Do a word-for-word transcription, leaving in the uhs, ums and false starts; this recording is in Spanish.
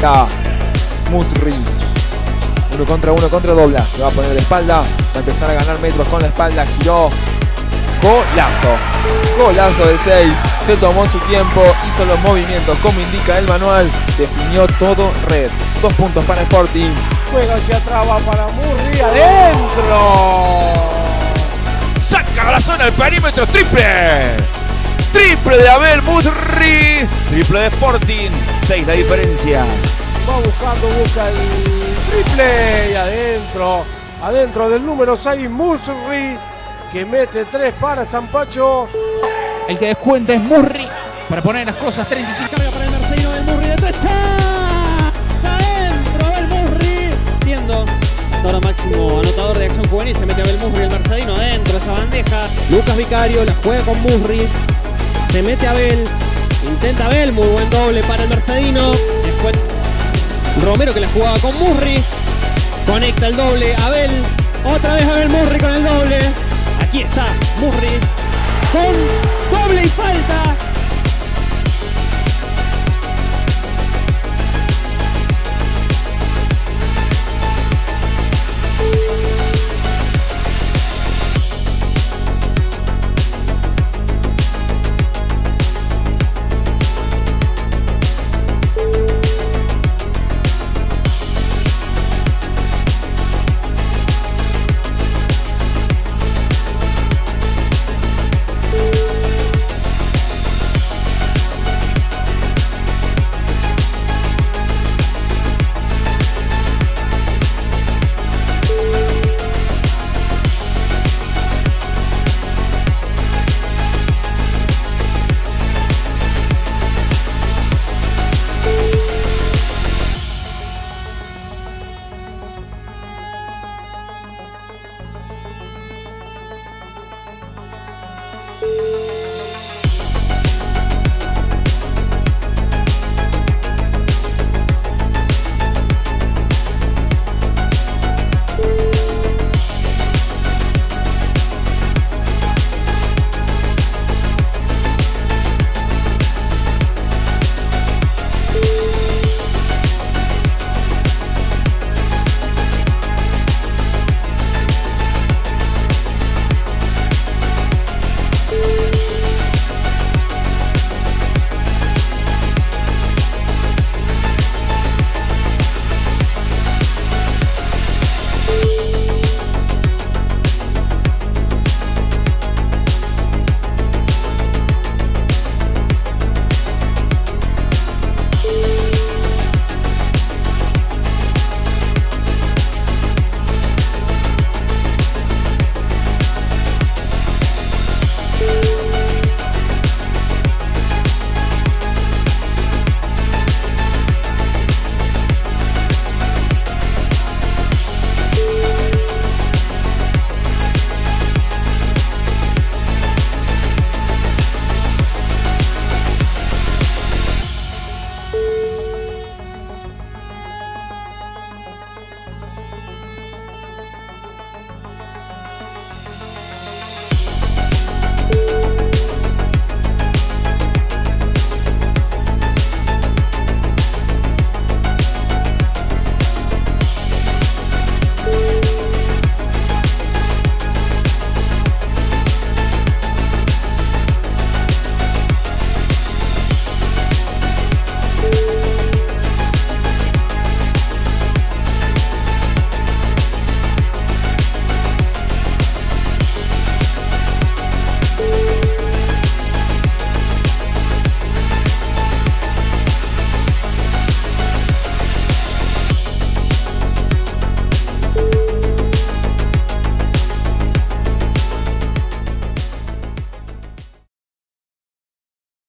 Está Musri. Uno contra uno contra Dobla. Se va a poner de espalda. Va a empezar a ganar metros con la espalda. Giró. Golazo. Golazo de seis. Se tomó su tiempo. Hizo los movimientos como indica el manual. Definió todo red. Dos puntos para Sporting. Juega hacia atrás, va para Musri. ¡Adentro! Saca a la zona del perímetro. Triple. Triple de Abel Musri. Triple de Sporting. seis la diferencia. Va buscando, busca el triple. Y adentro. Adentro del número seis, Musri. Que mete tres para Zampacho. El que descuenta es Musri para poner las cosas treinta y cinco. Carga para el mercedino del Musri de tres. Adentro del Musri. Entiendo. Ahora máximo anotador de Acción Juvenil. Se mete Abel Musri, el mercedino adentro de esa bandeja. Lucas Vicario la juega con Musri. Se mete Abel. Intenta Abel. Muy buen doble para el mercedino. Después Romero que la jugaba con Musri. Conecta el doble. Abel. Otra vez Abel Musri con el doble. Aquí está Musri con doble y falta.